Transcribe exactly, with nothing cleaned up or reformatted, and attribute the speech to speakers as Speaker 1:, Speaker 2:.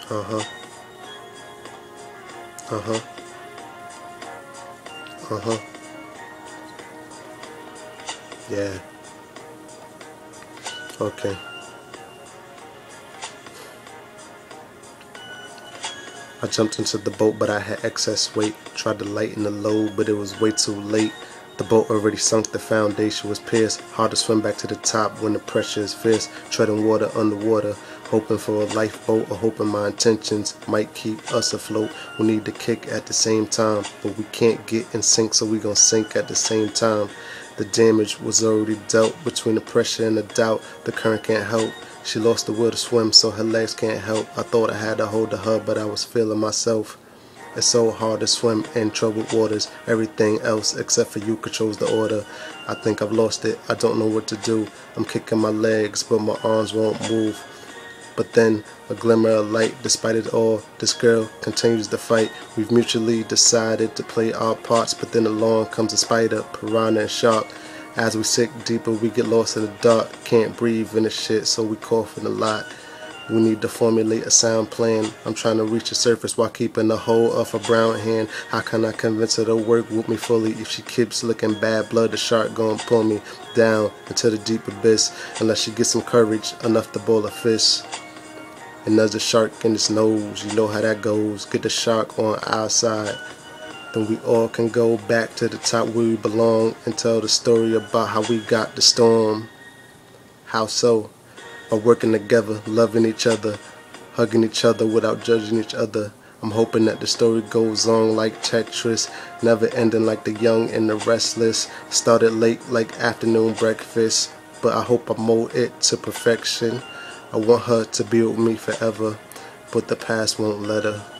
Speaker 1: Uh-huh. Uh-huh. Uh-huh. Yeah. Okay. I jumped into the boat, but I had excess weight. Tried to lighten the load, but it was way too late. The boat already sunk, the foundation was pierced. Hard to swim back to the top when the pressure is fierce. Treading water underwater, hoping for a lifeboat or hoping my intentions might keep us afloat. We need to kick at the same time, but we can't get in sync, so we gon' sink at the same time. The damage was already dealt between the pressure and the doubt. The current can't help. She lost the will to swim, so her legs can't help. I thought I had a hold of her, but I was feeling myself. It's so hard to swim in troubled waters. Everything else except for you controls the order. I think I've lost it. I don't know what to do. I'm kicking my legs, but my arms won't move. But then a glimmer of light. Despite it all, this girl continues to fight. We've mutually decided to play our parts, but then along comes a spider, piranha, and shark. As we sink deeper, we get lost in the dark. Can't breathe in the shit, so we coughing a lot. We need to formulate a sound plan. I'm trying to reach the surface while keeping the whole of a brown hand. How can I convince her to work with me fully? If she keeps looking bad blood, the shark gon' pull me down into the deep abyss. Unless she gets some courage enough to boil a fist. And there's a shark in its nose, you know how that goes. Get the shark on our side. Then we all can go back to the top where we belong and tell the story about how we got the storm. How so? By working together, loving each other, hugging each other without judging each other. I'm hoping that the story goes on like Tetris, never ending like the young and the restless. Started late like afternoon breakfast, but I hope I mold it to perfection. I want her to be with me forever, but the past won't let her.